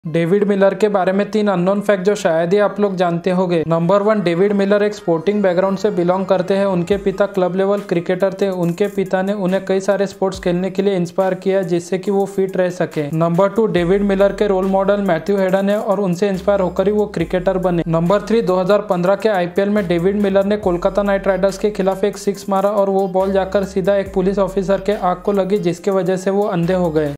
David Miller के बारे में 3 अननोन फैक्ट जो शायद ही आप लोग जानते होंगे। नंबर 1, डेविड मिलर एक स्पोर्टिंग बैकग्राउंड से बिलोंग करते हैं। उनके पिता क्लब लेवल क्रिकेटर थे। उनके पिता ने उन्हें कई सारे स्पोर्ट्स खेलने के लिए इंस्पायर किया जिससे कि वो फिट रह सके। नंबर 2, डेविड मिलर के रोल मॉडल मैथ्यू हेडन है और उनसे इंस्पायर होकर ही वो क्रिकेटर बने। नंबर 3, 2015 के IPL में डेविड मिलर ने कोलकाता नाइट राइडर्स के खिलाफ एक 6 मारा और वो बॉल जाकर सीधा एक पुलिस ऑफिसर के आंख को लगी जिसकी वजह से वो अंधे हो गए।